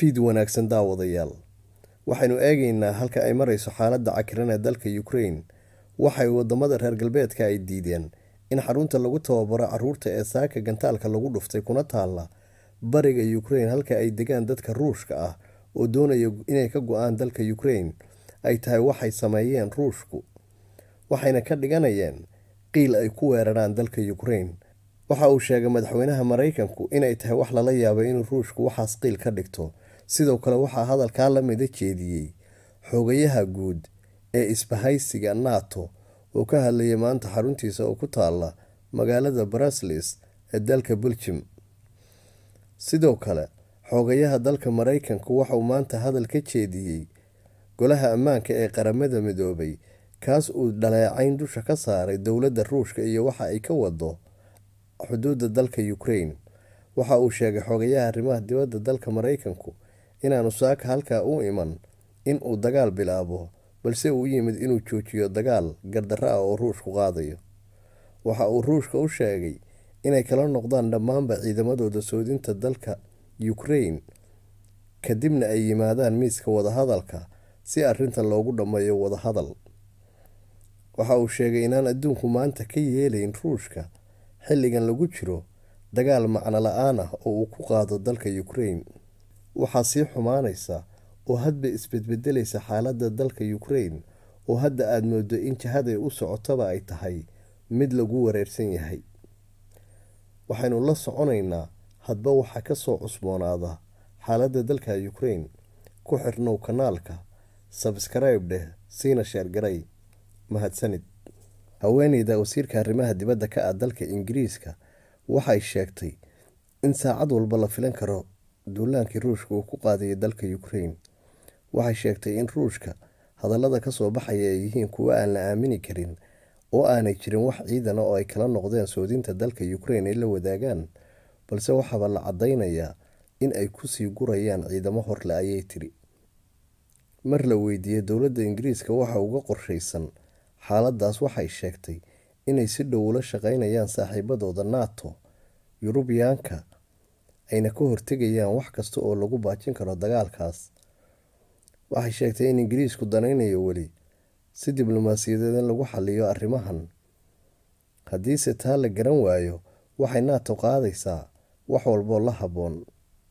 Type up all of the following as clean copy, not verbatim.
fiid wanaagsan daawadayaal waxaynu eegaynaa halka ay marayso xaaladda cakiran ee dalka Ukraine. Waxay wadamada reer galbeedka ay diideen in xarunta lagu tababaro caruurta ee saaka gantaalka lagu dhuftay kuna taala bariga Ukraine halka ay degaan dadka Ruushka ah oo doonaya inay ka go'aan dalka Ukraine ay tahay waxay sameeyeen Ruushku waxayna ka dhiganayeen qiil ay ku weeraraan dalka Ukraine. waxa uu sheegay madaxweynaha Mareykanku inay tahay wax lala yaabo in Ruushku waxaas qiil ka dhigto. sidoo kale waxa hadalka la mid jeediyay xogayaha guud ee isbahaysiga NATO oo ka hadlayay maanta xaruntiisa oo ku taala magaalada Brussels ee dalka Belgium. sidoo kale xogayaha dalka Mareykanku waxa uu maanta hadal ka jeediyay golaha ammaanka ee qaramada midoobay kaas uu dhaleecayn dusha ka saaray dowladda Ruushka iyo waxa ay ka wado xuduudda dalka Ukraine. waxa uu sheegay xogayaha arrimaha dibadda dalka Mareykanku inaanu saaka halka u iman in uu dagaal bilaabo balse uu yimid inuu joojiyo dagaal gardarro ah oo Ruushku qaadayo. waxa uu Ruushka u sheegay inay kala noqdaan dhammaanba ciidamadooda soodinta dalka Ukraine kadibna ay yimaadaan miiska wadahadalka si arrintan loogu dhammeeyo wadahadal. waxa uu sheegay inaan adduunku maanta ka yeelayn Ruushka xilligan lagu jiro dagaal macno la'aan ah oo uu ku qaado dalka Ukraine. waxaa sii xumaanaysa oo hadba isbedbedelaysa xaaladda dalka Ukraine oo hadda aad moodo in jihada u socotaba ay tahay mid lagu wareersan yahay. waxaynu la soconaynaa hadba waxa ka soo cusboonaada xaaladda dalka Ukraine. ku xirnow kanaalka, subscribe dheh, siina share garay. mahadsanid. haweeneyda wasiirka arrimaha dibadda ka ah dalka Ingiriiska waxay sheegtay in saacad walba la filan karo duulaankii Ruushka uu ku qaaday dalka Ukraine. waxay sheegtay in Ruushka hadallada ka soo baxaya ay yihiin kuwa aan la aamini karin oo aanay jirin wax ciidan oo ay kala noqdeen soodinta dalka Ukraine ay la wadaagaan balse waxaba la cadeynayaa in ay ku sii gurayaan ciidamo horle ayay tiri. mar la weydiiyay dowladda Ingiriiska waxa uga qorsheysan xaaladaas waxay sheegtay inay si dhow ula shaqeynayaan saaxiibadooda NATO Yurubiyaanka ayna ka hortegayaan wax kasta oo lagu baajin karo dagaalkaas. waxay sheegtay in Ingiriisku danaynayo weli si diblomaasiyadeed lagu xalliyo arrimahan. haddii se taa la garan waayo waxay NATO qaadaysaa wax walba la haboon.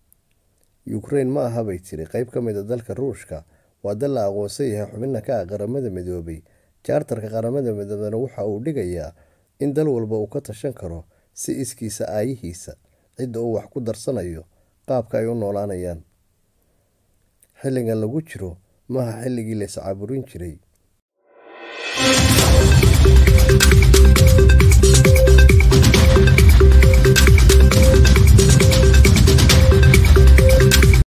Ukraine ma aha bay tiri qayb ka mid ah dalka Ruushka waa dal la aqoonsan yahay xubinna ka ah qaramada midoobay. jaartarka qaramada midoobay waxa uu dhigayaa in dal walba uu ka tashan karo si iskiisa aayihiisa cidda uu wax ku darsanayo qaabka ay u noolaanayaan. xilligan lagu jiro maaha xilligii la iscaaburin jiray.